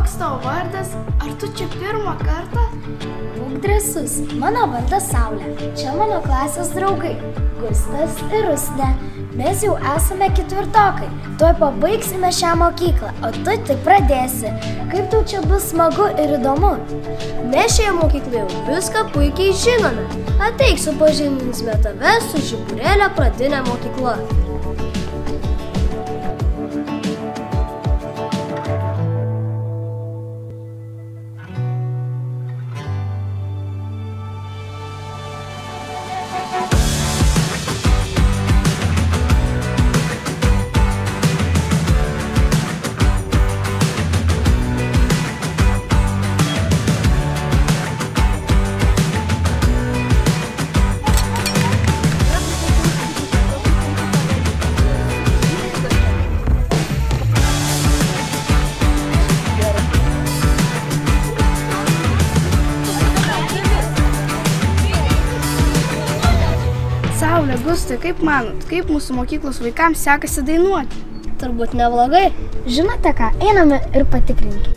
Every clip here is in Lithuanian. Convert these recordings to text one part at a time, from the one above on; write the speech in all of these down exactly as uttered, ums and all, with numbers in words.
koks tavo vardas? Ar tu čia pirmą kartą? Būk drąsus, mano vardas Saulė. Čia mano klasės draugai, Gustas ir Rusnė. Mes jau esame ketvirtokai. Tuoj pabaigsime šią mokyklą, o tu tik pradėsi. Kaip tau čia bus smagu ir įdomu? Mes šioje mokykloje jau viską puikiai žinome. Ateik, supažindinsime tave su Zibutelio pradinė mokykla. Saulė, Gustai, kaip manot, kaip mūsų mokyklos vaikams sekasi dainuoti? Turbūt neblogai. Žinote ką, einame ir patikrinkime.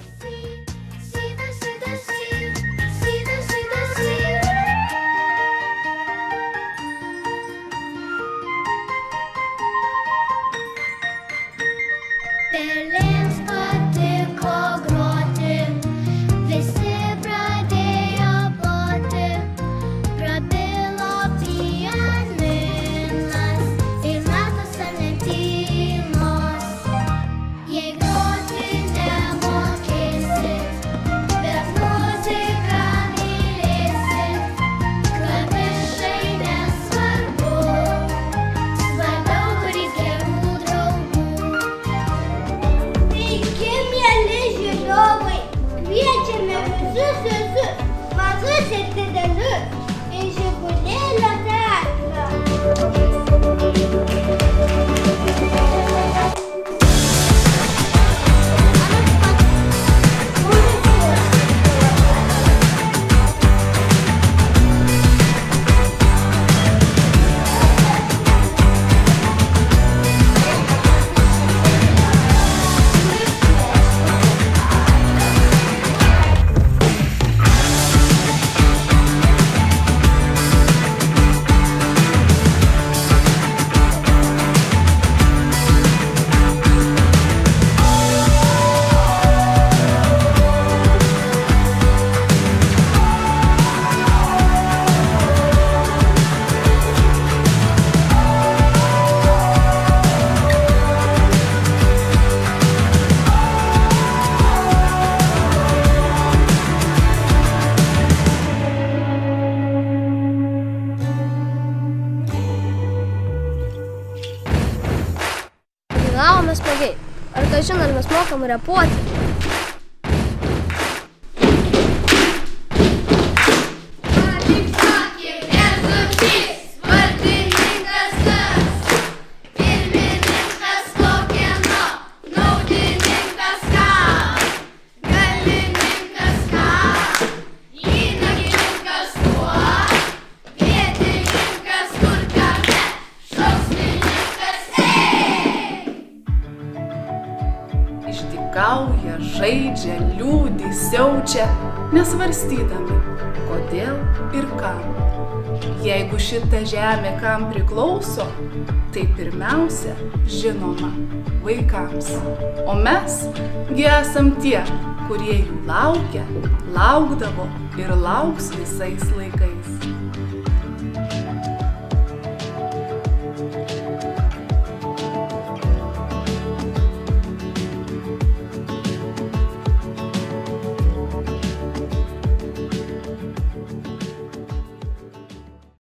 Dainavome smagiai. Ar kažin, ar mes mokam repuoti? Išdykauja, žaidžia, liūdi, siaučia, nesvarstydami, kodėl ir kam. Jeigu šita žemė kam priklauso, tai pirmiausia, žinoma, vaikams. O mes gi esam tie, kurie jų laukia, laukdavo ir lauks visais laikais.